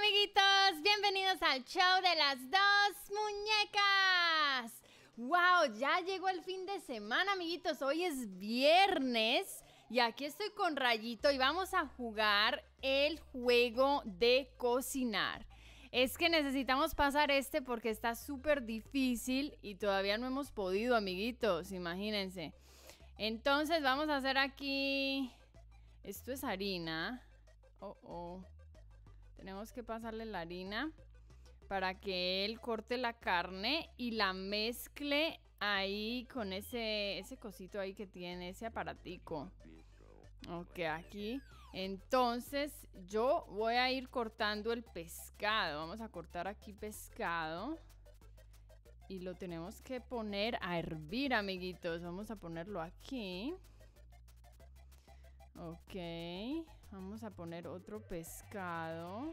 amiguitos, bienvenidos al show de las dos muñecas. Wow, ya llegó el fin de semana, amiguitos. Hoy es viernes y aquí estoy con Rayito y vamos a jugar el juego de cocinar. Es que necesitamos pasar porque está súper difícil y todavía no hemos podido, amiguitos, imagínense. Entonces vamos a hacer aquí... Esto es harina. Tenemos que pasarle la harina para que él corte la carne y la mezcle ahí con ese cosito ahí que tiene, ese aparatico. Ok, aquí. Entonces yo voy a ir cortando el pescado. Vamos a cortar aquí pescado. Y lo tenemos que poner a hervir, amiguitos. Vamos a ponerlo aquí. Ok, vamos a poner otro pescado.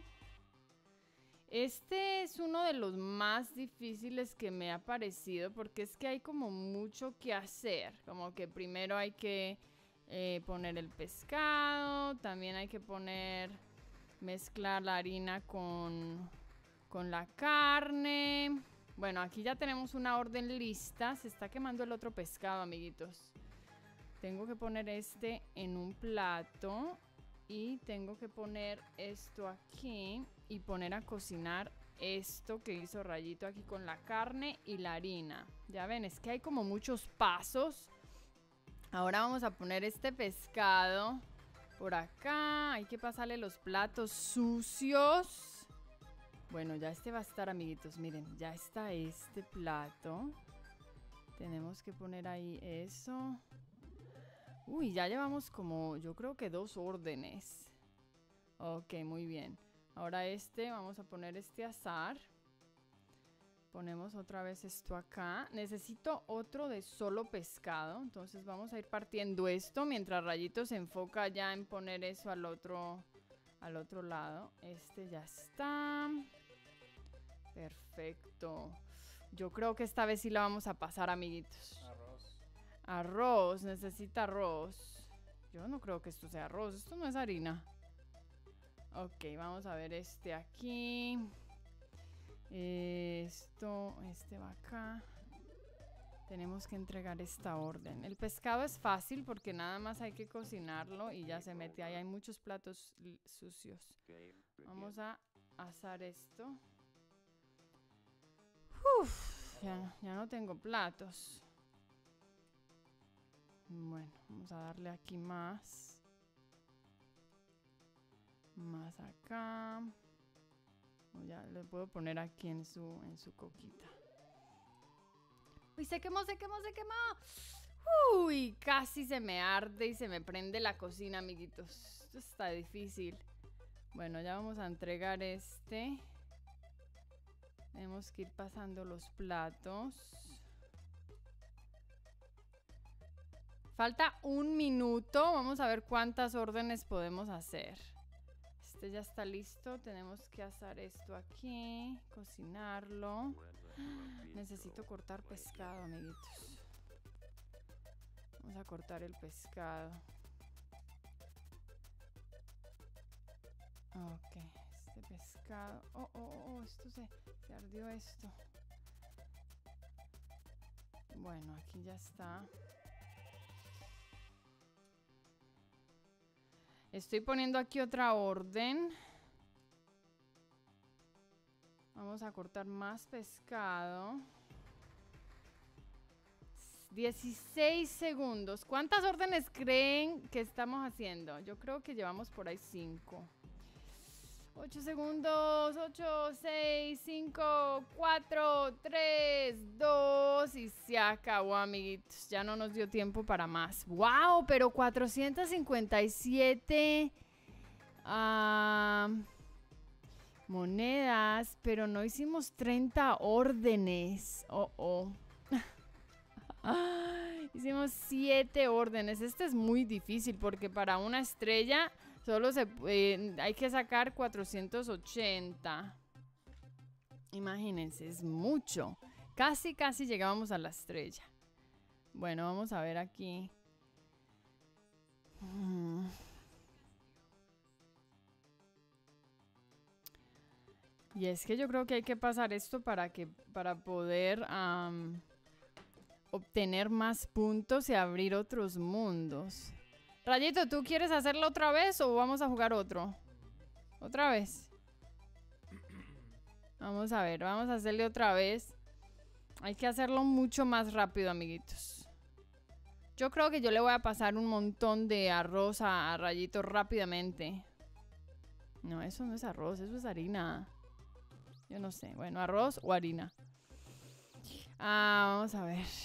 Este es uno de los más difíciles que me ha parecido porque es que hay como mucho que hacer. Como que primero hay que poner el pescado, también hay que mezclar la harina con la carne. Bueno, aquí ya tenemos una orden lista. Se está quemando el otro pescado, amiguitos. Tengo que poner este en un plato y tengo que poner esto aquí y poner a cocinar esto que hizo Rayito aquí con la carne y la harina. Ya ven, es que hay como muchos pasos. Ahora vamos a poner este pescado por acá. Hay que pasarle los platos sucios. Bueno, ya este va a estar, amiguitos. Miren, ya está este plato. Tenemos que poner ahí eso. Uy, ya llevamos como, yo creo que 2 órdenes. Ok, muy bien. Ahora vamos a poner este a asar. Ponemos otra vez esto acá. Necesito otro de solo pescado. Entonces vamos a ir partiendo esto mientras Rayito se enfoca ya en poner eso al otro lado. Este ya está. Perfecto. Yo creo que esta vez sí la vamos a pasar, amiguitos. Arroz, necesita arroz. Yo no creo que esto sea arroz, esto no es harina. Ok, vamos a ver este aquí. Este va acá. Tenemos que entregar esta orden. El pescado es fácil porque nada más hay que cocinarlo y ya se mete ahí. Hay muchos platos sucios. Vamos a asar esto. Uf, ya no tengo platos. Bueno, vamos a darle aquí más. Más acá. Ya le puedo poner aquí en su coquita. Uy, se quemó. Uy, casi se me arde y se me prende la cocina, amiguitos. Esto está difícil. Bueno, ya vamos a entregar este. Tenemos que ir pasando los platos. Falta 1 minuto. Vamos a ver cuántas órdenes podemos hacer. Este ya está listo. Tenemos que asar esto aquí. Cocinarlo. Necesito cortar pescado, amiguitos. Vamos a cortar el pescado. Ok. Este pescado. Esto se ardió esto. Bueno, aquí ya está. Estoy poniendo aquí otra orden. Vamos a cortar más pescado. 16 segundos. ¿Cuántas órdenes creen que estamos haciendo? Yo creo que llevamos por ahí 5. 8 segundos. 8, 6, 5, 4, 3, 2. Y se acabó, amiguitos. Ya no nos dio tiempo para más. ¡Wow! Pero 457 monedas. Pero no hicimos 30 órdenes. Hicimos 7 órdenes. Este es muy difícil porque para una estrella solo hay que sacar 480. Imagínense, es mucho. Casi llegábamos a la estrella. Bueno, vamos a ver aquí. Y es que yo creo que hay que pasar esto para poder obtener más puntos y abrir otros mundos. Rayito, ¿tú quieres hacerlo otra vez o vamos a jugar otro? ¿Otra vez? Vamos a ver, vamos a hacerle otra vez. Hay que hacerlo mucho más rápido, amiguitos. Yo creo que yo le voy a pasar un montón de arroz a Rayito rápidamente. No, eso no es arroz, eso es harina. Yo no sé. Bueno, arroz o harina. Vamos a ver.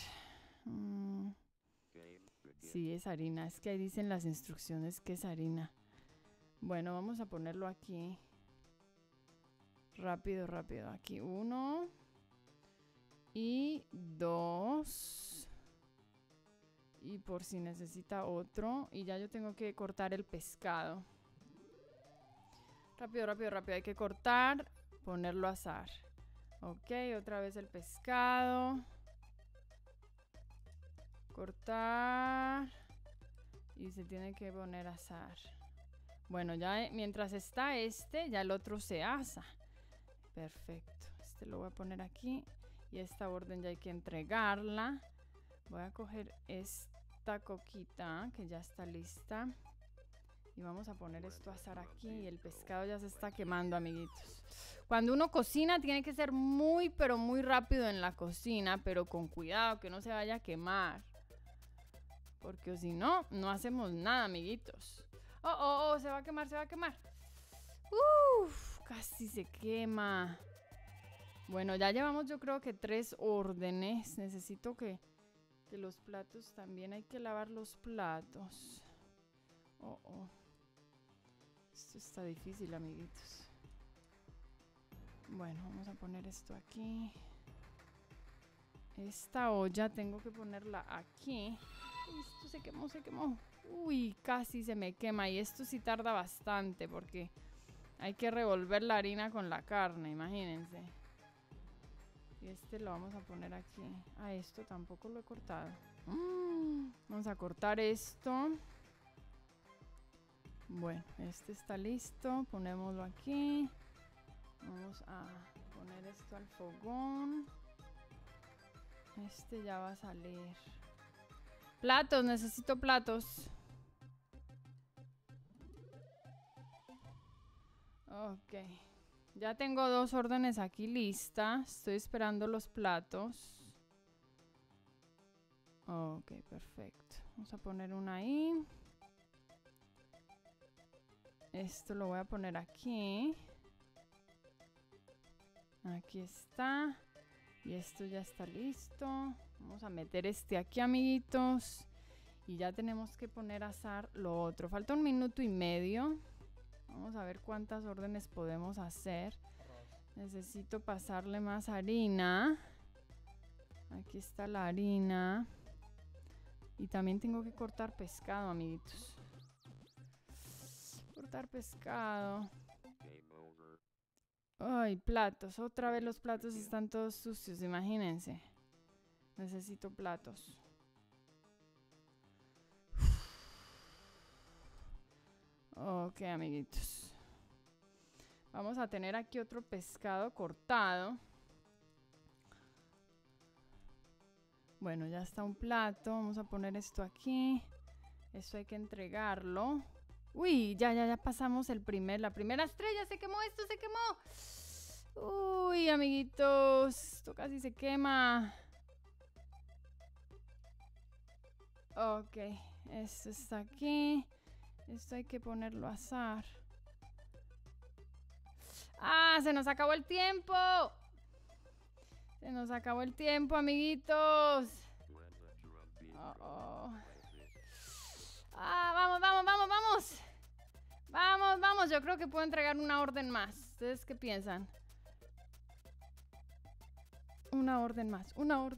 Sí, es harina. Es que ahí dicen las instrucciones que es harina. Bueno, vamos a ponerlo aquí. Rápido, rápido. Aquí 1 y 2. Y por si necesita otro. Y ya yo tengo que cortar el pescado. Rápido, rápido, rápido. Hay que cortar, ponerlo a asar. Ok, otra vez el pescado. Cortar. Y se tiene que poner a asar. Bueno, ya mientras está ya el otro se asa. Perfecto. Este lo voy a poner aquí. Y esta orden ya hay que entregarla. Voy a coger esta coquita que ya está lista. Y vamos a poner esto a asar aquí. Y el pescado ya se está quemando, amiguitos. Cuando uno cocina tiene que ser muy, pero muy rápido en la cocina. Pero con cuidado, que no se vaya a quemar. Porque si no, no hacemos nada, amiguitos. Oh, se va a quemar, se va a quemar. Uf, casi se quema. Bueno, ya llevamos yo creo que 3 órdenes. Necesito que los platos también hay que lavar los platos. Oh. Esto está difícil, amiguitos. Bueno, vamos a poner esto aquí. Esta olla tengo que ponerla aquí. Esto se quemó, se quemó. Uy, casi se me quema. Y esto sí tarda bastante porque hay que revolver la harina con la carne, imagínense. Y este lo vamos a poner aquí. Esto tampoco lo he cortado. Vamos a cortar esto. Bueno, este está listo. Ponémoslo aquí. Vamos a poner esto al fogón. Este ya va a salir. Platos, necesito platos. Ok. Ya tengo 2 órdenes aquí listas. Estoy esperando los platos. Ok, perfecto. Vamos a poner una ahí. Esto lo voy a poner aquí. Aquí está. Y esto ya está listo. Vamos a meter este aquí, amiguitos. Y ya tenemos que poner a asar lo otro. Falta 1 minuto y medio. Vamos a ver cuántas órdenes podemos hacer. Necesito pasarle más harina. Aquí está la harina. Y también tengo que cortar pescado, amiguitos. Cortar pescado. Ay, platos. Otra vez los platos están todos sucios, imagínense. Necesito platos. Ok, amiguitos. Vamos a tener aquí otro pescado cortado. Bueno, ya está un plato. Vamos a poner esto aquí. Esto hay que entregarlo. Uy, ya pasamos la primera estrella. Se quemó, esto se quemó. Uy, amiguitos. Esto casi se quema. Ok, esto está aquí. Esto hay que ponerlo a asar. Se nos acabó el tiempo. Se nos acabó el tiempo, amiguitos. Vamos. Vamos. Yo creo que puedo entregar una orden más. ¿Ustedes qué piensan? Una orden más.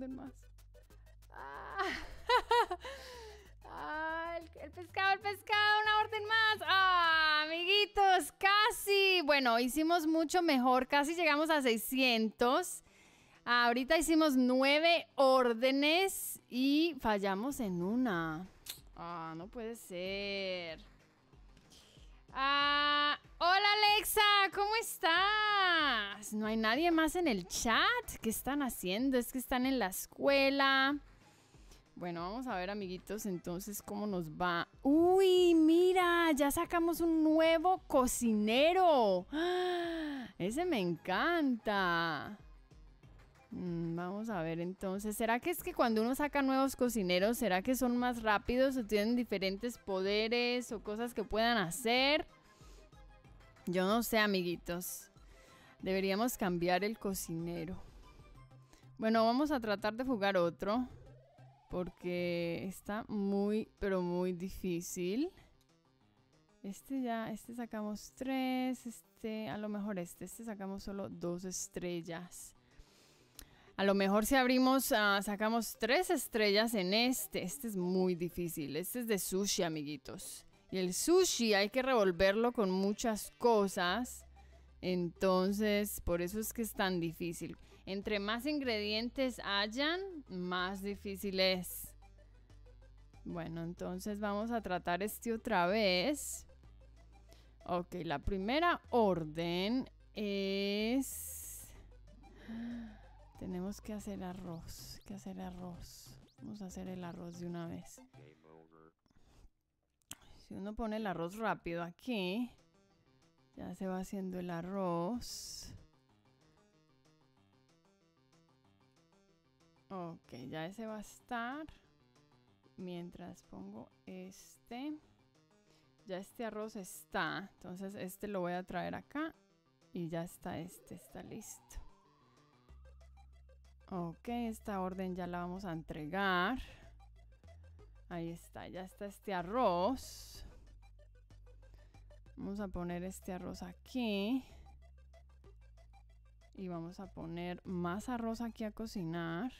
El pescado, una orden más. Amiguitos, casi. Bueno, hicimos mucho mejor. Casi llegamos a 600. Ahorita hicimos 9 órdenes y fallamos en una. No puede ser. Hola, Alexa, ¿cómo estás? Pues no hay nadie más en el chat. ¿Qué están haciendo? Es que están en la escuela. Bueno, vamos a ver, amiguitos, entonces cómo nos va. ¡Uy, mira! Ya sacamos un nuevo cocinero. ¡Ah! Ese me encanta. Vamos a ver entonces. ¿Será que es que cuando uno saca nuevos cocineros, será que son más rápidos o tienen diferentes poderes o cosas que puedan hacer? Yo no sé, amiguitos. Deberíamos cambiar el cocinero. Bueno, vamos a tratar de jugar otro. Porque está muy, pero muy difícil. Este sacamos 3. A lo mejor este sacamos solo 2 estrellas. A lo mejor si abrimos, sacamos 3 estrellas en este. Este es muy difícil. Este es de sushi, amiguitos. Y el sushi hay que revolverlo con muchas cosas. Entonces, por eso es que es tan difícil. Entre más ingredientes hayan, más difícil es. Bueno, entonces vamos a tratar este otra vez. Ok, la primera orden es... Tenemos que hacer arroz. Vamos a hacer el arroz de una vez. Si uno pone el arroz rápido aquí, ya se va haciendo el arroz. Ok, ya ese va a estar. Mientras pongo este. Ya este arroz está. Entonces este lo voy a traer acá. Y ya está está listo. Ok, esta orden ya la vamos a entregar. Ahí está, ya está este arroz. Vamos a poner este arroz aquí. Y vamos a poner más arroz aquí a cocinar.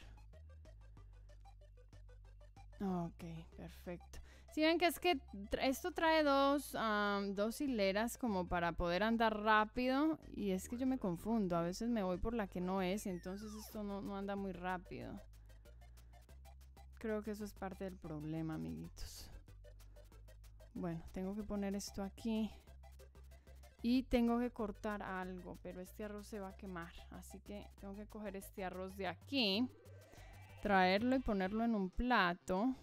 Ok, perfecto. Si ven que es que esto trae dos hileras como para poder andar rápido. Y es que yo me confundo. A veces me voy por la que no es. Y entonces esto no anda muy rápido. Creo que eso es parte del problema, amiguitos. Bueno, tengo que poner esto aquí. Y tengo que cortar algo. Pero este arroz se va a quemar. Así que tengo que coger este arroz de aquí. Traerlo y ponerlo en un plato.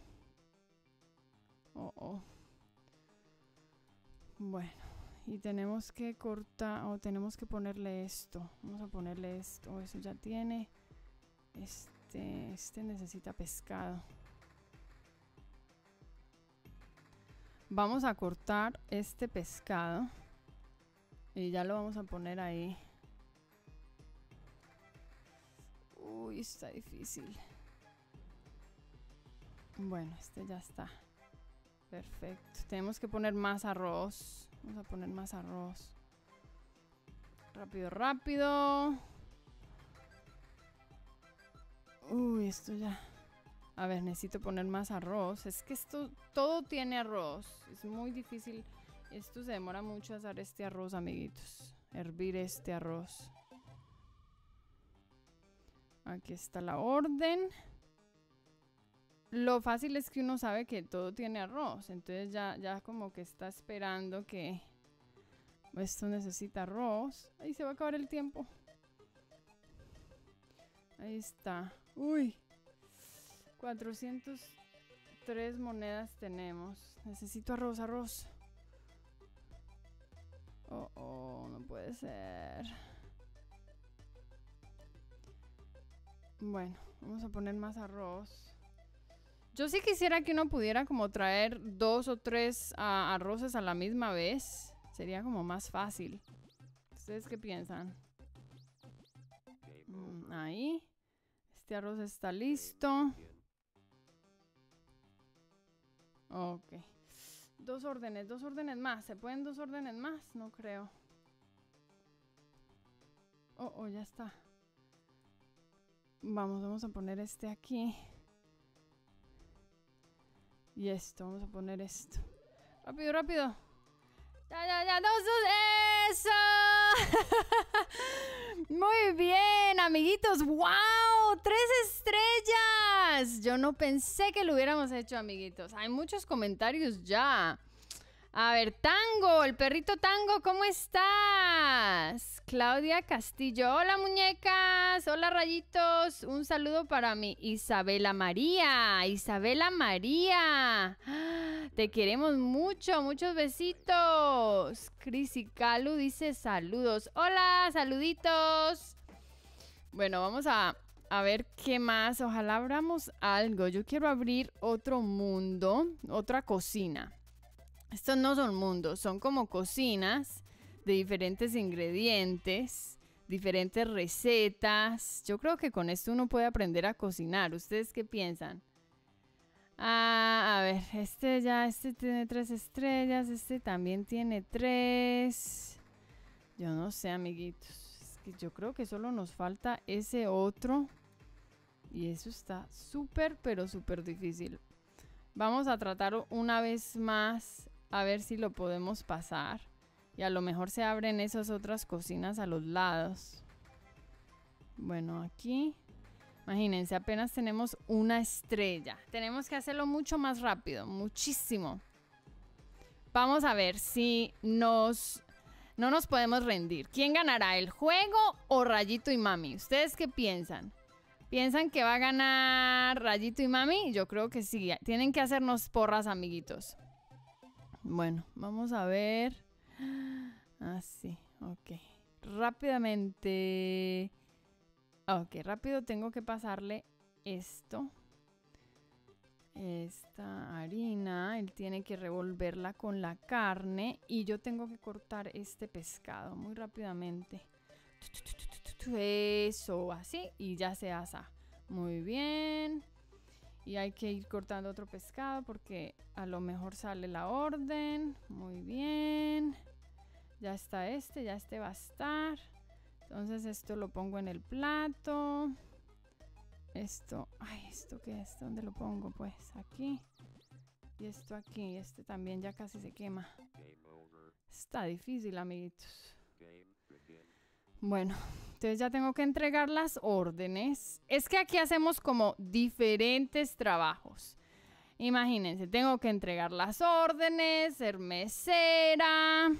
Bueno, y tenemos que cortar, tenemos que ponerle esto. Vamos a ponerle esto. Eso ya tiene. Este necesita pescado. Vamos a cortar este pescado. Y ya lo vamos a poner ahí. Uy, está difícil. Bueno, este ya está. Perfecto. Tenemos que poner más arroz. Vamos a poner más arroz. Rápido, rápido. Uy, esto ya... A ver, necesito poner más arroz. Es que esto todo tiene arroz. Es muy difícil. Esto se demora mucho hacer este arroz, amiguitos. Hervir este arroz. Aquí está la orden. Lo fácil es que uno sabe que todo tiene arroz. Entonces ya como que está esperando que esto necesita arroz. Ahí se va a acabar el tiempo. Ahí está. Uy. 403 monedas tenemos. Necesito arroz. No puede ser. Bueno, vamos a poner más arroz. Yo sí quisiera que uno pudiera como traer 2 o 3 arroces a la misma vez. Sería como más fácil. ¿Ustedes qué piensan? Ahí. Este arroz está listo. Ok. 2 órdenes más. ¿Se pueden 2 órdenes más? No creo. Ya está. Vamos a poner este aquí. Y esto, vamos a poner esto. Rápido, rápido. Ya, 2, eso. Muy bien, amiguitos. ¡Wow! 3 estrellas. Yo no pensé que lo hubiéramos hecho, amiguitos. Hay muchos comentarios ya. A ver, Tango, el perrito Tango, ¿cómo estás? Claudia Castillo. Hola, muñecas. Hola, rayitos. Un saludo para mi Isabela María. Isabela María. Te queremos mucho. Muchos besitos. Cris y Calu dice saludos. Hola, saluditos. Bueno, vamos a ver qué más. Ojalá abramos algo. Yo quiero abrir otro mundo, otra cocina. Estos no son mundos, son como cocinas de diferentes ingredientes, diferentes recetas. Yo creo que con esto uno puede aprender a cocinar. ¿Ustedes qué piensan? A ver, este tiene 3 estrellas, este también tiene 3. Yo no sé, amiguitos. Es que yo creo que solo nos falta ese otro. Y eso está súper, pero súper difícil. Vamos a tratar una vez más a ver si lo podemos pasar. Y a lo mejor se abren esas otras cocinas a los lados. Bueno, aquí, imagínense, apenas tenemos una estrella. Tenemos que hacerlo mucho más rápido, muchísimo. Vamos a ver si no nos podemos rendir. ¿Quién ganará, el juego o Rayito y Mami? ¿Ustedes qué piensan? ¿Piensan que va a ganar Rayito y Mami? Yo creo que sí. Tienen que hacernos porras, amiguitos. Bueno, vamos a ver. Así, ok. Rápidamente. Ok, rápido tengo que pasarle esto. Esta harina. Él tiene que revolverla con la carne. Y yo tengo que cortar este pescado muy rápidamente. Eso, así. Y ya se asa. Muy bien. Y hay que ir cortando otro pescado porque a lo mejor sale la orden. Muy bien. Ya está ya este va a estar. Entonces esto lo pongo en el plato. Esto, ay, ¿esto qué es? ¿Dónde lo pongo? Pues aquí. Y esto aquí. Este también ya casi se quema. Está difícil, amiguitos. Bueno, entonces ya tengo que entregar las órdenes. Es que aquí hacemos como diferentes trabajos. Imagínense, tengo que entregar las órdenes, ser mesera,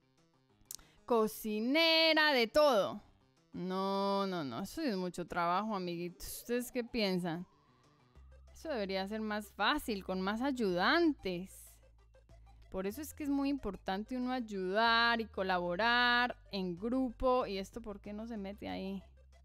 cocinera, de todo. No, eso es mucho trabajo, amiguitos. ¿Ustedes qué piensan? Eso debería ser más fácil, con más ayudantes. Por eso es que es muy importante uno ayudar y colaborar en grupo. ¿Y esto por qué no se mete ahí?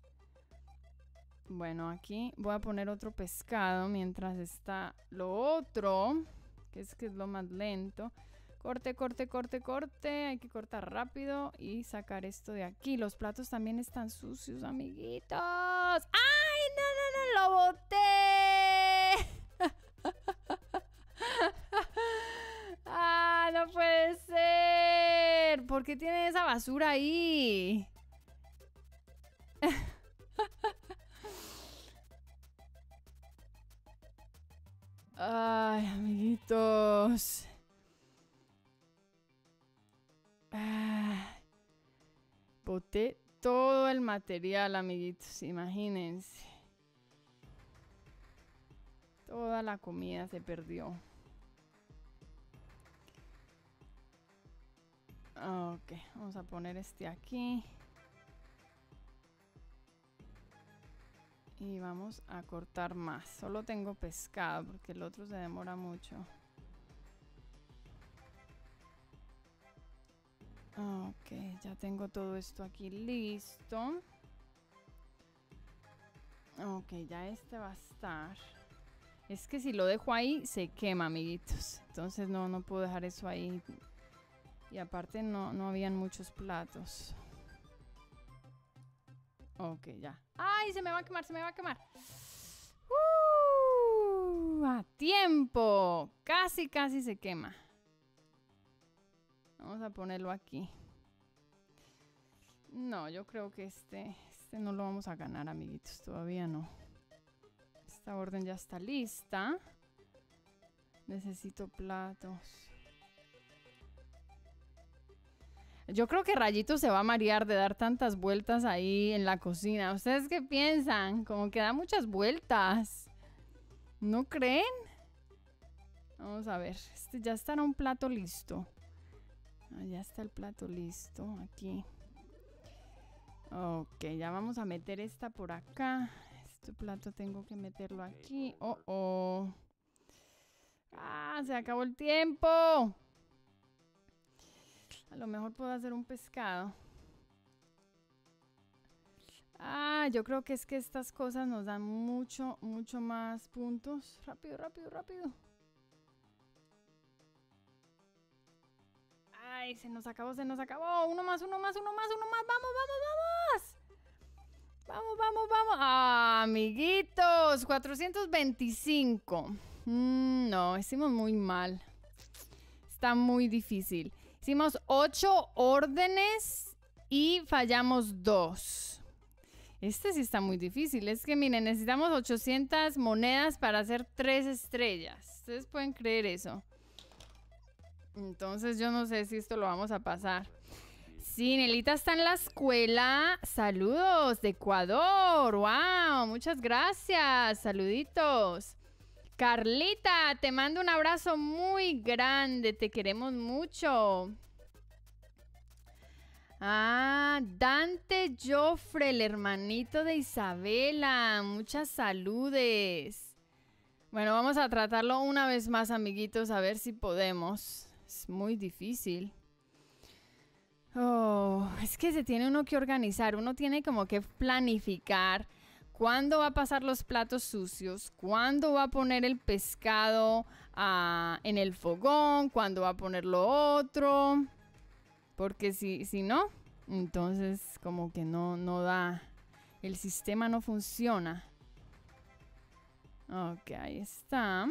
Bueno, aquí voy a poner otro pescado mientras está lo otro, que es lo más lento. Corte, corte, corte, corte. Hay que cortar rápido y sacar esto de aquí. Los platos también están sucios, amiguitos. ¡Ay, no! ¡Lo boté! ¡Ah, no puede ser! ¿Por qué tiene esa basura ahí? Ay, amiguitos. Boté todo el material, amiguitos. Imagínense. Toda la comida se perdió. Ok, vamos a poner este aquí. Y vamos a cortar más. Solo tengo pescado porque el otro se demora mucho. Ok, ya tengo todo esto aquí listo. Ok, ya este va a estar. Es que si lo dejo ahí se quema, amiguitos. Entonces no puedo dejar eso ahí. Y aparte no habían muchos platos. Ok, ya. ¡Ay, se me va a quemar, se me va a quemar! ¡A tiempo! Casi se quema. Vamos a ponerlo aquí. No, yo creo que este no lo vamos a ganar, amiguitos. Todavía no. Esta orden ya está lista. Necesito platos. Yo creo que Rayito se va a marear de dar tantas vueltas ahí en la cocina. ¿Ustedes qué piensan? Como que da muchas vueltas. ¿No creen? Vamos a ver. Ya estará un plato listo. Ya está el plato listo aquí. Ok, ya vamos a meter esta por acá. Este plato tengo que meterlo aquí. Oh. ¡Ah! Se acabó el tiempo. A lo mejor puedo hacer un pescado. Ah, yo creo que es que estas cosas nos dan mucho más puntos. Rápido. Ay, se nos acabó. Uno más. Vamos. Ah, amiguitos, 425. No, hicimos muy mal. Está muy difícil. Hicimos 8 órdenes y fallamos 2. Este sí está muy difícil. Es que, miren, necesitamos 800 monedas para hacer 3 estrellas. ¿Ustedes pueden creer eso? Entonces yo no sé si esto lo vamos a pasar. Sí, Nelita está en la escuela. Saludos de Ecuador. ¡Wow! Muchas gracias. Saluditos. Carlita, te mando un abrazo muy grande. Te queremos mucho. Ah, Dante Joffre, el hermanito de Isabela. Muchas saludes. Bueno, vamos a tratarlo una vez más, amiguitos, a ver si podemos. Es muy difícil. Oh, es que se tiene uno que organizar. Uno tiene como que planificar cuándo va a pasar los platos sucios, cuándo va a poner el pescado en el fogón, cuándo va a poner lo otro. Porque si no, entonces como que no da. El sistema no funciona. Ok, ahí está.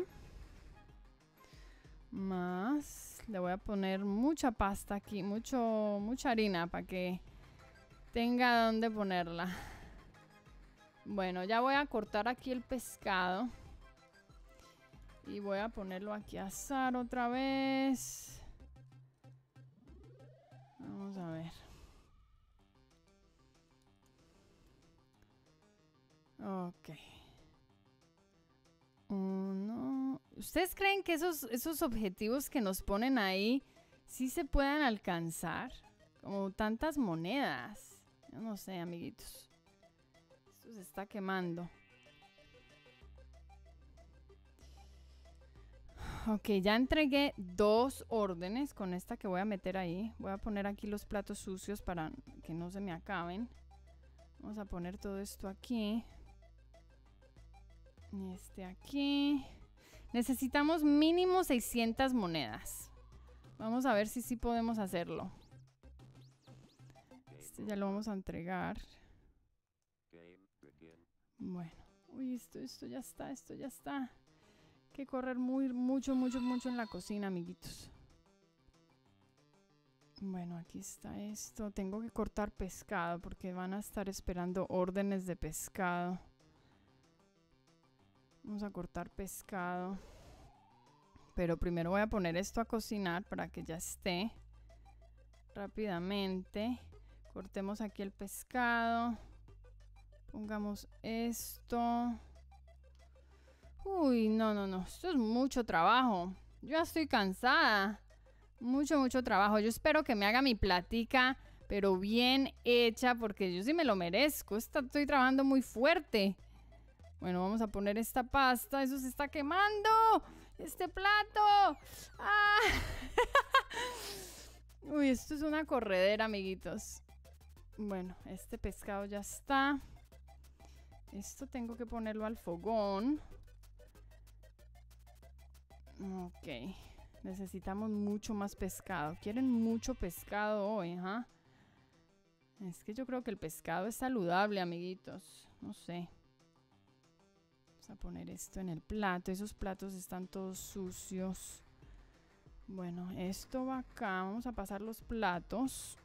Más. Le voy a poner mucha pasta aquí, mucha harina para que tenga donde ponerla. Bueno, ya voy a cortar aquí el pescado. Y voy a ponerlo aquí a asar otra vez. Vamos a ver. Ok. Uno. ¿Ustedes creen que esos objetivos que nos ponen ahí sí se puedan alcanzar? Como tantas monedas. Yo no sé, amiguitos. Esto se está quemando. Ok, ya entregué 2 órdenes con esta que voy a meter ahí. Voy a poner aquí los platos sucios para que no se me acaben. Vamos a poner todo esto aquí. Y este aquí. Necesitamos mínimo 600 monedas. Vamos a ver si sí podemos hacerlo. Este ya lo vamos a entregar. Bueno. Uy, esto ya está, Hay que correr mucho en la cocina, amiguitos. Bueno, aquí está esto. Tengo que cortar pescado porque van a estar esperando órdenes de pescado. Vamos a cortar pescado. Pero primero voy a poner esto a cocinar para que ya esté rápidamente. Cortemos aquí el pescado. Pongamos esto. Uy, no. Esto es mucho trabajo. Yo ya estoy cansada. Mucho trabajo. Yo espero que me haga mi platica, pero bien hecha, porque yo sí me lo merezco. Estoy trabajando muy fuerte. Bueno, vamos a poner esta pasta. ¡Eso se está quemando! ¡Este plato! ¡Ah! Uy, esto es una corredera, amiguitos. Bueno, este pescado ya está. Esto tengo que ponerlo al fogón. Ok. Necesitamos mucho más pescado. ¿Quieren mucho pescado hoy? ¿Ah? Es que yo creo que el pescado es saludable, amiguitos. No sé. Vamos a poner esto en el plato. Esos platos están todos sucios. Bueno, esto va acá. Vamos a pasar los platos.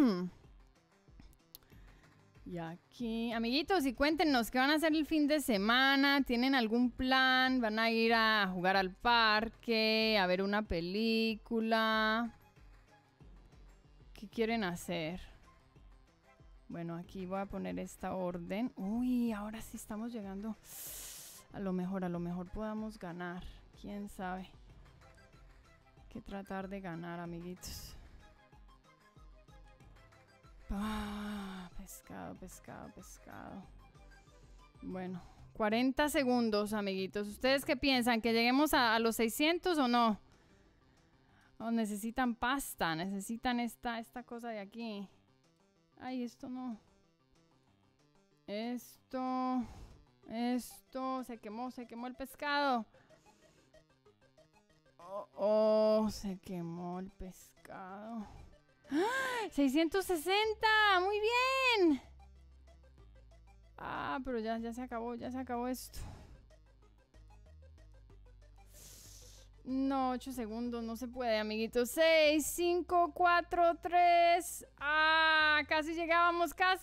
Y aquí, amiguitos, y cuéntenos qué van a hacer el fin de semana. ¿Tienen algún plan? ¿Van a ir a jugar al parque? ¿A ver una película? ¿Qué quieren hacer? Bueno, aquí voy a poner esta orden. Uy, ahora sí estamos llegando. A lo mejor podamos ganar. ¿Quién sabe? Hay que tratar de ganar, amiguitos. pescado, pescado, pescado. Bueno, 40 segundos, amiguitos. ¿Ustedes qué piensan? ¿Que lleguemos a los 600 o no? ¿O necesitan pasta? ¿Necesitan esta cosa de aquí? Ay, esto no. Esto, se quemó el pescado. Se quemó el pescado. ¡Ah! 660, muy bien. Ah, pero ya se acabó esto. No, 8 segundos, no se puede, amiguitos. 6, 5, 4, 3. Ah, casi llegábamos, casi.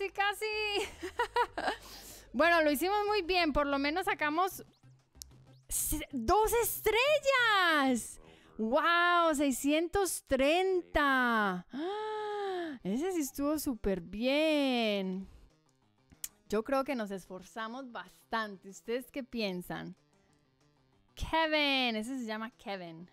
Bueno, lo hicimos muy bien, por lo menos sacamos 2 estrellas. ¡Wow! 630. ¡Ah! Ese sí estuvo súper bien. Yo creo que nos esforzamos bastante. ¿Ustedes qué piensan? Kevin, ese se llama Kevin.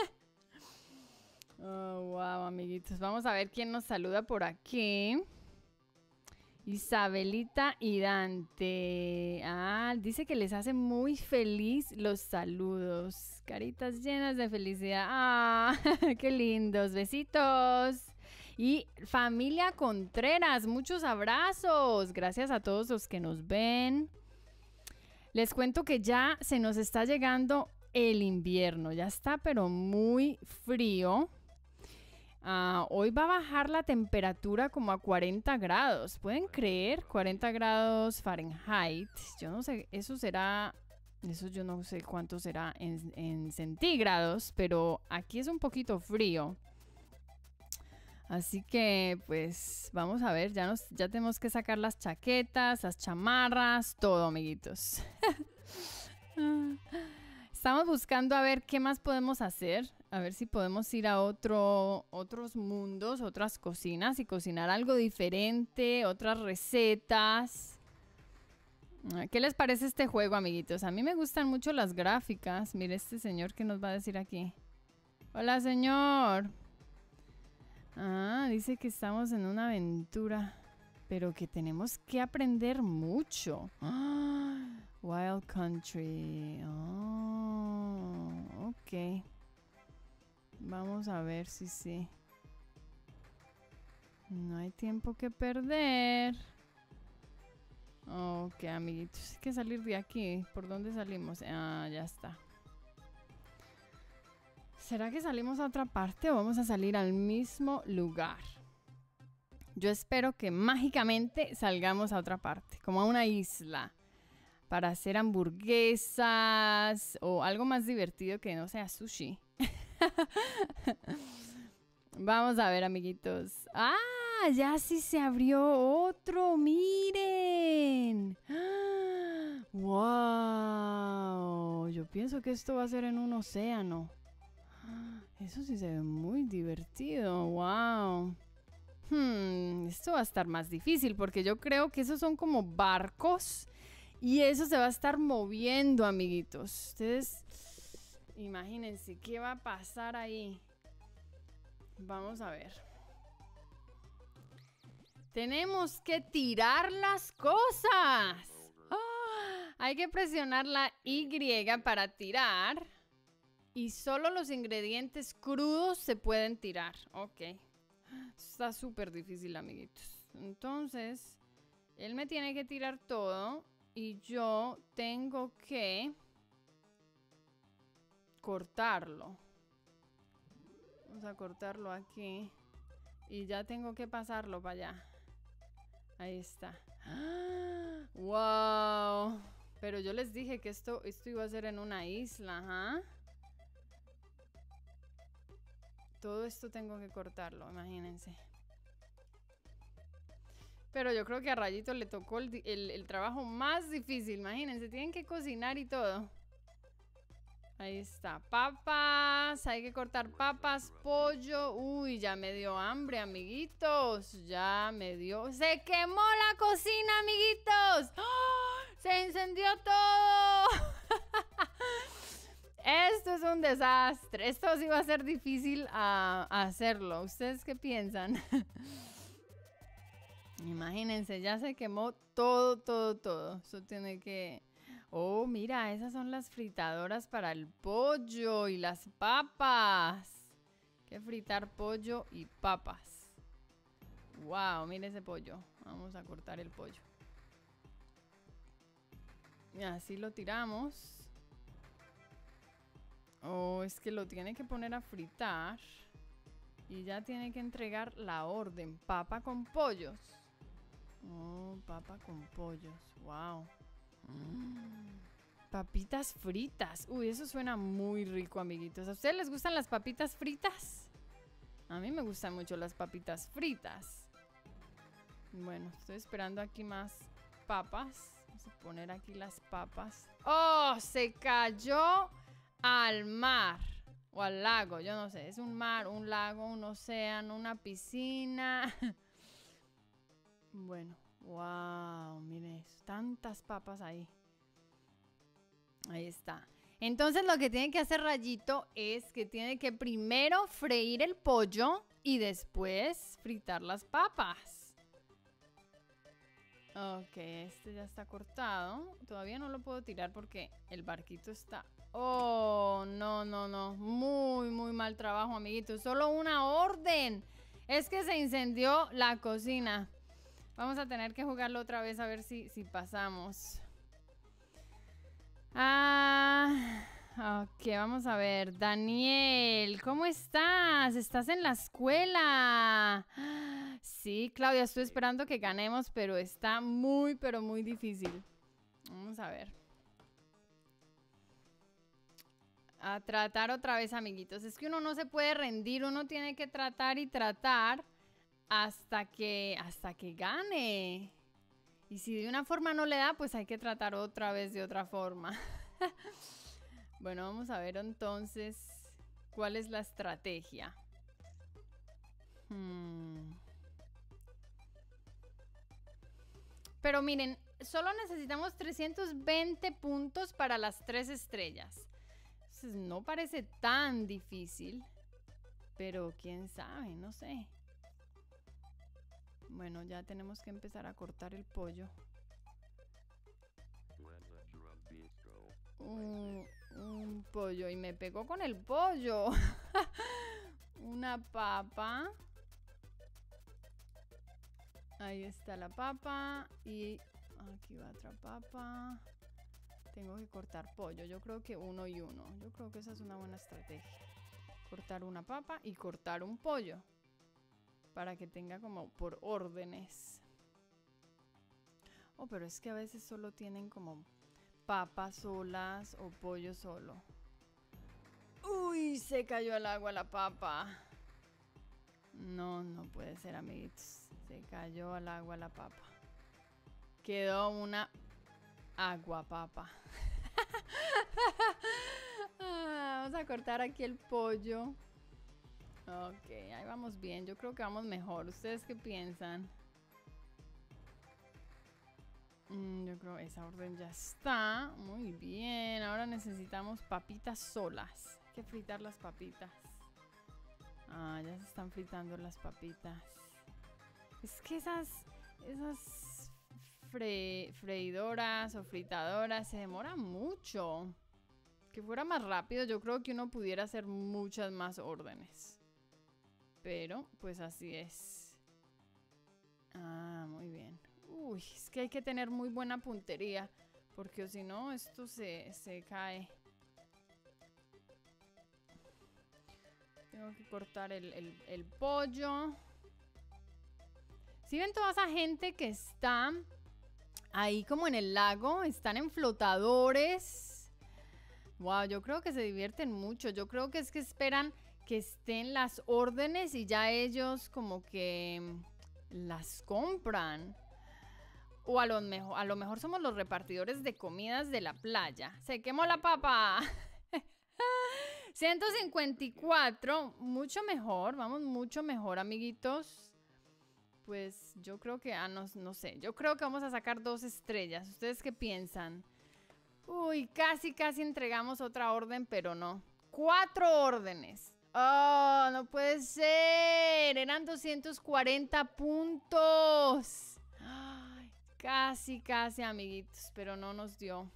Oh, wow, amiguitos. Vamos a ver quién nos saluda por aquí. Isabelita y Dante. Ah, dice que les hace muy feliz los saludos. Caritas llenas de felicidad. Ah, qué lindos. Besitos. Y familia Contreras, muchos abrazos. Gracias a todos los que nos ven. Les cuento que ya se nos está llegando el invierno. Ya está, pero muy frío. Hoy va a bajar la temperatura como a 40 grados. ¿Pueden creer? 40 grados Fahrenheit. Yo no sé, eso yo no sé cuánto será en centígrados, pero aquí es un poquito frío. Así que, pues, vamos a ver. Ya tenemos que sacar las chaquetas, las chamarras, todo, amiguitos. Estamos buscando a ver qué más podemos hacer. A ver si podemos ir a otros mundos, otras cocinas y cocinar algo diferente, otras recetas. ¿Qué les parece este juego, amiguitos? A mí me gustan mucho las gráficas. Mire este señor que nos va a decir aquí. Hola, señor. Dice que estamos en una aventura, pero que tenemos que aprender mucho. Wild Country. Ok. Vamos a ver si sí. No hay tiempo que perder. Ok, amiguitos. Hay que salir de aquí. ¿Por dónde salimos? Ya está. ¿Será que salimos a otra parte o vamos a salir al mismo lugar? Yo espero que mágicamente salgamos a otra parte, como a una isla, para hacer hamburguesas o algo más divertido que no sea sushi. Vamos a ver, amiguitos. Ya sí se abrió otro, miren. Wow, yo pienso que esto va a ser en un océano. Eso sí se ve muy divertido, wow. Esto va a estar más difícil porque yo creo que esos son como barcos y eso se va a estar moviendo, amiguitos. Ustedes imagínense qué va a pasar ahí. Vamos a ver. Tenemos que tirar las cosas. Hay que presionar la Y para tirar. Y solo los ingredientes crudos se pueden tirar. Ok. Está súper difícil, amiguitos. Entonces, él me tiene que tirar todo. Y yo tengo que cortarlo. Vamos a cortarlo aquí. Y ya tengo que pasarlo para allá. Ahí está. ¡Wow! Pero yo les dije que esto iba a ser en una isla, Todo esto tengo que cortarlo, imagínense. Pero yo creo que a Rayito le tocó el trabajo más difícil, imagínense. Tienen que cocinar y todo. Ahí está, papas, hay que cortar papas, pollo. Uy, ya me dio hambre, amiguitos. Ya me dio... ¡Se quemó la cocina, amiguitos! ¡Oh! ¡Se incendió todo! Esto es un desastre. Esto sí va a ser difícil a hacerlo. ¿Ustedes qué piensan? Imagínense, ya se quemó todo, todo, todo. Eso tiene que... Oh, mira, esas son las fritadoras para el pollo y las papas. Hay que fritar pollo y papas. Wow, mire ese pollo. Vamos a cortar el pollo. Y así lo tiramos. Oh, es que lo tiene que poner a fritar. Y ya tiene que entregar la orden. Papa con pollos. Oh, papa con pollos. Wow. Papitas fritas. Uy, eso suena muy rico, amiguitos. ¿A ustedes les gustan las papitas fritas? A mí me gustan mucho las papitas fritas. Bueno, estoy esperando aquí más papas. Vamos a poner aquí las papas. ¡Oh! Se cayó al mar. O al lago, yo no sé. Es un mar, un lago, un océano, una piscina. Bueno, wow, miren eso. Tantas papas ahí. Ahí está. Entonces lo que tiene que hacer Rayito es que tiene que primero freír el pollo y después fritar las papas. Ok, este ya está cortado. Todavía no lo puedo tirar porque el barquito está... Oh, no, no, no. Muy, muy mal trabajo, amiguitos. Solo una orden. Es que se incendió la cocina. Vamos a tener que jugarlo otra vez a ver si pasamos. Ok, vamos a ver. Daniel, ¿cómo estás? ¿Estás en la escuela? Sí, Claudia, estoy esperando que ganemos, pero está muy, pero muy difícil. Vamos a ver. A tratar otra vez, amiguitos. Es que uno no se puede rendir, uno tiene que tratar y tratar hasta que gane. Y si de una forma no le da, pues hay que tratar otra vez de otra forma. Bueno, vamos a ver entonces cuál es la estrategia. Pero miren, solo necesitamos 320 puntos para las 3 estrellas. Entonces no parece tan difícil. Pero quién sabe, no sé. Bueno, ya tenemos que empezar a cortar el pollo. Un pollo y me pegó con el pollo. Una papa. Ahí está la papa. Y aquí va otra papa. Tengo que cortar pollo. Yo creo que uno y uno. Yo creo que esa es una buena estrategia. Cortar una papa y cortar un pollo. Para que tenga como por órdenes. Oh, pero es que a veces solo tienen como papas solas o pollo solo. Uy, se cayó al agua la papa. No, no puede ser, amiguitos. Se cayó al agua la papa. Quedó una aguapapa. Vamos a cortar aquí el pollo. Ok, ahí vamos bien. Yo creo que vamos mejor. ¿Ustedes qué piensan? Yo creo que esa orden ya está. Muy bien. Ahora necesitamos papitas solas. Hay que fritar las papitas. Ah, ya se están fritando las papitas. Es que esas freidoras o fritadoras se demoran mucho. Que fuera más rápido, yo creo que uno pudiera hacer muchas más órdenes. Pero, pues así es. Ah, muy bien. Uy, es que hay que tener muy buena puntería. Porque si no, esto se cae. Tengo que cortar el pollo. ¿Sí ven toda esa gente que está ahí como en el lago? Están en flotadores. Wow, yo creo que se divierten mucho. Yo creo que es que esperan que estén las órdenes y ya ellos como que las compran. O a lo mejor somos los repartidores de comidas de la playa. Se quemó la papa. 154, mucho mejor. Vamos mucho mejor, amiguitos. Pues yo creo que, no sé. Yo creo que vamos a sacar 2 estrellas. ¿Ustedes qué piensan? Uy, casi entregamos otra orden, pero no. 4 órdenes. Oh, no puede ser. Eran 240 puntos. Casi, casi, amiguitos, pero no nos dio.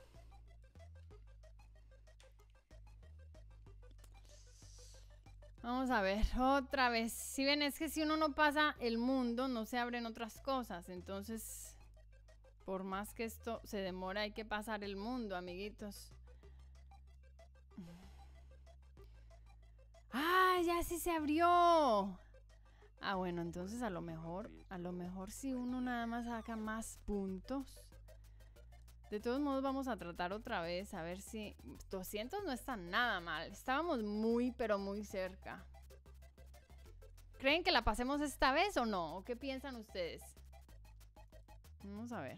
Vamos a ver, otra vez. Si ven, es que si uno no pasa el mundo, no se abren otras cosas. Entonces, por más que esto se demora, hay que pasar el mundo, amiguitos. ¡Ah, ya sí se abrió! Ah, bueno, entonces a lo mejor si uno nada más saca más puntos. De todos modos vamos a tratar otra vez, a ver si... 200 no está nada mal. Estábamos muy, pero muy cerca. ¿Creen que la pasemos esta vez o no? ¿O qué piensan ustedes? Vamos a ver.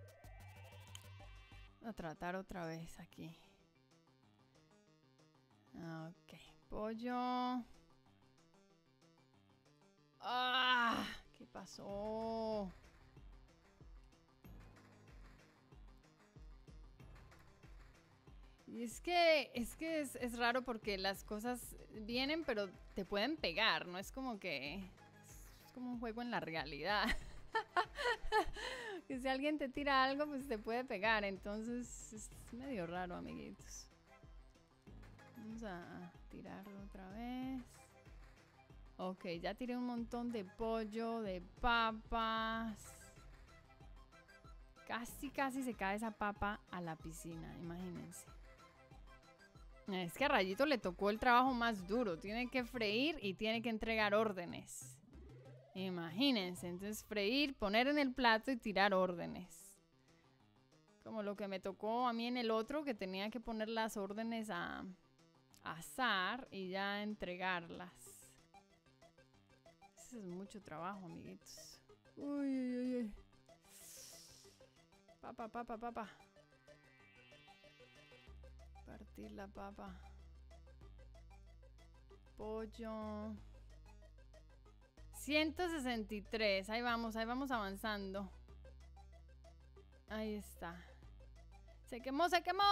A tratar otra vez aquí. Ok, pollo. ¡Ah! ¿Qué pasó? Y es que es raro porque las cosas vienen, pero te pueden pegar. No es como que... Es como un juego en la realidad. Que si alguien te tira algo, pues te puede pegar. Entonces es medio raro, amiguitos. Vamos a tirarlo otra vez. Ok, ya tiré un montón de pollo, de papas. Casi, casi se cae esa papa a la piscina, imagínense. Es que a Rayito le tocó el trabajo más duro. Tiene que freír y tiene que entregar órdenes. Imagínense, entonces freír, poner en el plato y tirar órdenes. Como lo que me tocó a mí en el otro, que tenía que poner las órdenes a asar y ya entregarlas. Eso es mucho trabajo, amiguitos. Uy, uy, uy, uy. Papa, papa, papa. Partir la papa. Pollo. 163. Ahí vamos avanzando. Ahí está. ¡Se quemó, se quemó!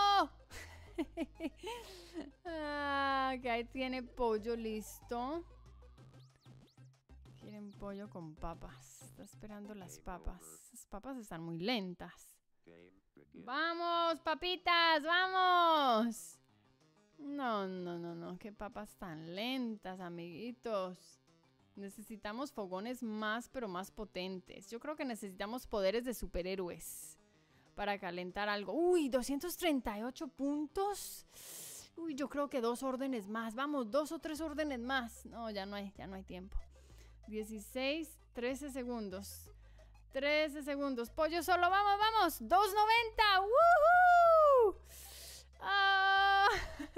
Ah, que ahí tiene pollo listo. Quieren pollo con papas. Está esperando las papas. Las papas están muy lentas. ¡Vamos, papitas! ¡Vamos! No, no, no, no. Qué papas tan lentas, amiguitos. Necesitamos fogones más, pero más potentes. Yo creo que necesitamos poderes de superhéroes para calentar algo. ¡Uy! 238 puntos. Uy, yo creo que 2 órdenes más. Vamos, 2 o 3 órdenes más. No, ya no hay tiempo. 16, 13 segundos. 13 segundos. Pollo solo, vamos, vamos. 290. ¡Woohoo! ¡Ah!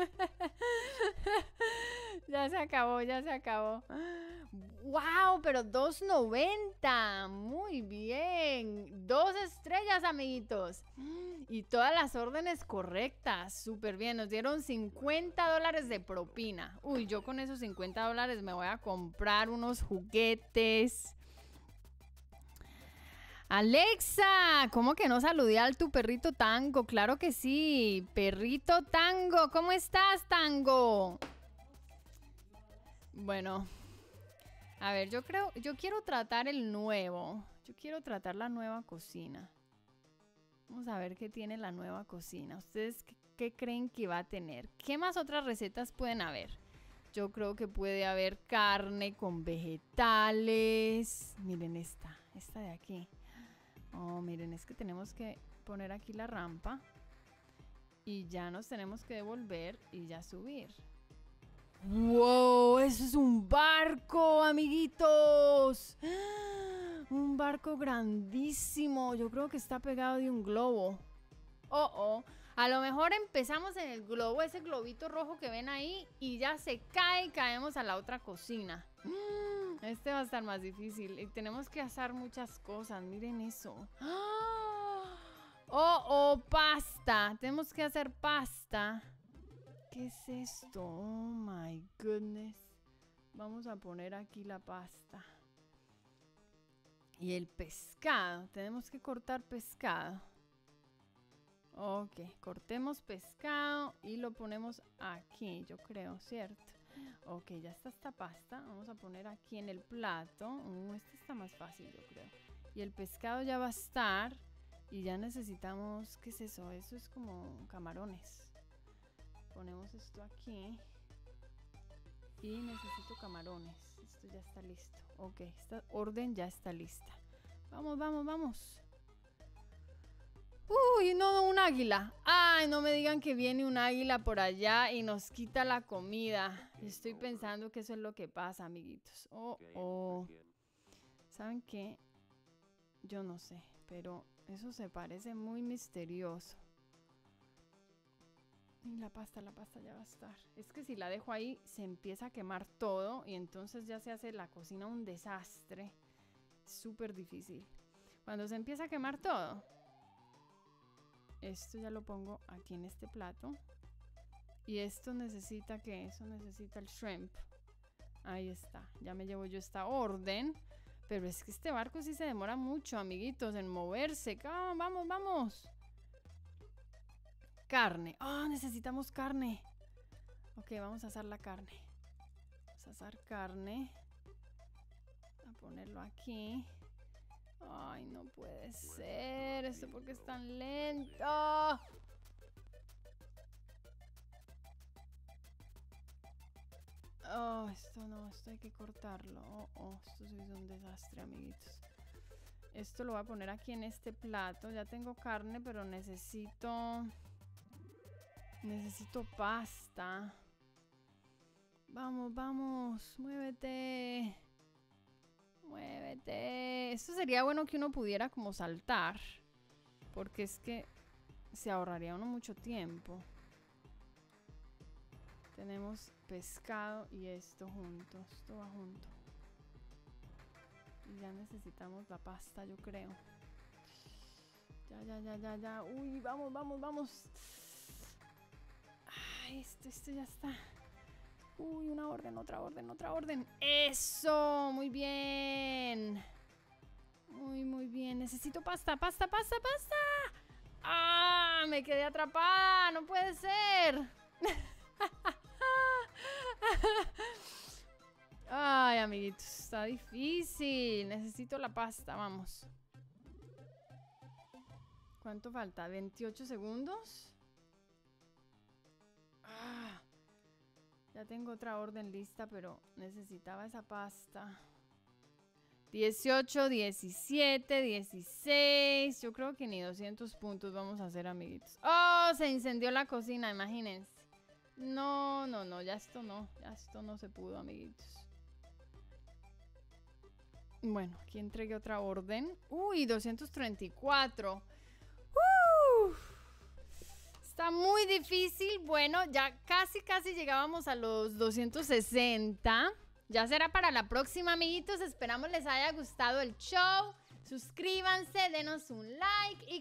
Ya se acabó, ya se acabó. ¡Wow! Pero 290. Muy bien. 2 estrellas, amiguitos. Y todas las órdenes correctas. Súper bien. Nos dieron $50 de propina. Uy, yo con esos $50 me voy a comprar unos juguetes. Alexa, ¿cómo que no saludé a tu perrito Tango? Claro que sí. Perrito Tango, ¿cómo estás, Tango? Bueno, a ver, yo quiero tratar el nuevo. Yo quiero tratar la nueva cocina. Vamos a ver qué tiene la nueva cocina. ¿Ustedes qué creen que va a tener? ¿Qué más otras recetas pueden haber? Yo creo que puede haber carne con vegetales. Miren esta de aquí. Oh, miren, es que tenemos que poner aquí la rampa. Y ya nos tenemos que devolver y ya subir. ¡Wow! ¡Eso es un barco, amiguitos! Un barco grandísimo. Yo creo que está pegado de un globo. Oh. A lo mejor empezamos en el globo, ese globito rojo que ven ahí, y ya se cae y caemos a la otra cocina. Este va a estar más difícil. Y tenemos que hacer muchas cosas. Miren eso. Oh, pasta. Tenemos que hacer pasta. ¿Qué es esto? Oh my goodness. Vamos a poner aquí la pasta. Y el pescado. Tenemos que cortar pescado. Ok, cortemos pescado y lo ponemos aquí, yo creo, ¿cierto? Ok, ya está esta pasta. Vamos a poner aquí en el plato. Este está más fácil, yo creo. Y el pescado ya va a estar. Y ya necesitamos, ¿qué es eso? Eso es como camarones. Ponemos esto aquí. Y necesito camarones. Esto ya está listo. Ok, esta orden ya está lista. Vamos, vamos, vamos. Uy, no, un águila. Ay, no me digan que viene un águila por allá y nos quita la comida. Estoy pensando que eso es lo que pasa, amiguitos. ¿Saben qué? Yo no sé, pero eso se parece muy misterioso. Y la pasta ya va a estar. Es que si la dejo ahí, se empieza a quemar todo y entonces ya se hace la cocina un desastre. Súper difícil. Cuando se empieza a quemar todo, esto ya lo pongo aquí en este plato. Y esto necesita, ¿qué? Eso necesita el shrimp. Ahí está. Ya me llevo yo esta orden. Pero es que este barco sí se demora mucho, amiguitos, en moverse. Vamos, vamos. Carne. Necesitamos carne. Ok, vamos a asar la carne. Vamos a asar carne. A ponerlo aquí. Ay, no puede ser. ¿Esto porque es tan lento? Esto no, esto hay que cortarlo. Esto sí es un desastre, amiguitos. Esto lo voy a poner aquí en este plato. Ya tengo carne, pero necesito pasta. Vamos, vamos, muévete. Muévete. Esto sería bueno que uno pudiera como saltar, porque es que se ahorraría uno mucho tiempo. Tenemos pescado y esto junto. Esto va junto. Y ya necesitamos la pasta, yo creo. Ya. Uy, vamos, vamos, vamos. Ay, esto ya está. Uy, una orden, otra orden, otra orden. ¡Eso! Muy bien. Muy bien. Necesito pasta. ¡Ah! Me quedé atrapada. No puede ser. Ay, amiguitos, está difícil. Necesito la pasta, vamos. ¿Cuánto falta? ¿28 segundos? Ya tengo otra orden lista, pero necesitaba esa pasta. 18, 17, 16. Yo creo que ni 200 puntos vamos a hacer, amiguitos. ¡Oh! Se incendió la cocina, imagínense. No, ya esto no se pudo, amiguitos. Bueno, aquí entregué otra orden. Uy, 234. Está muy difícil. Bueno, ya casi llegábamos a los 260. Ya será para la próxima, amiguitos. Esperamos les haya gustado el show. Suscríbanse, denos un like y